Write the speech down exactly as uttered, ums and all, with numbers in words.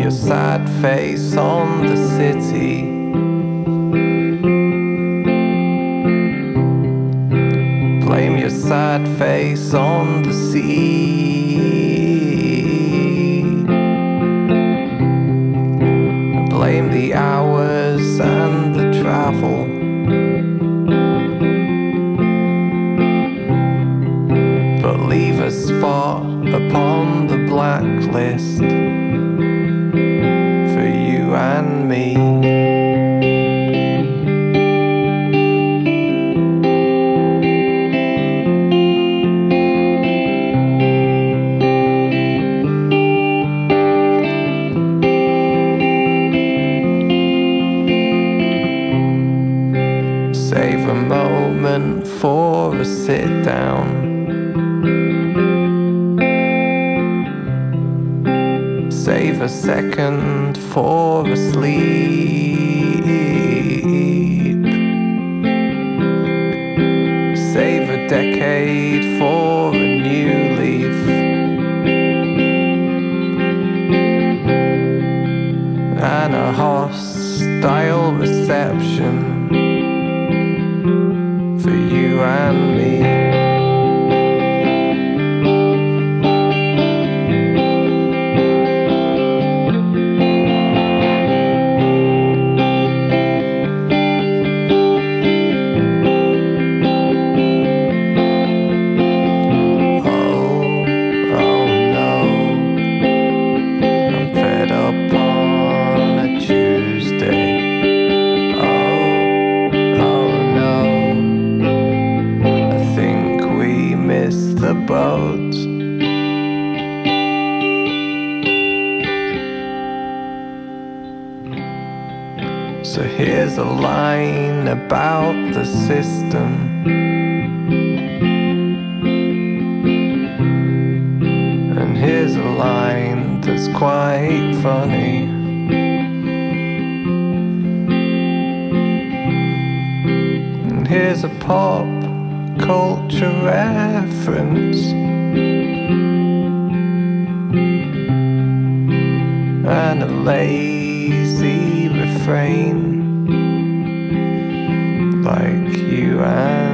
your sad face on the city. Blame your sad face on the sea. Blame the hours and the travel. But leave a spot upon the blacklist for you and me. Save a moment for a sit down. Save a second for a sleep. Save a decade for a new leaf. And a hostile reception for you and me. Boat. So here's a line about the system. And here's a line that's quite funny. And here's a pop culture reference, and a lazy refrain like you and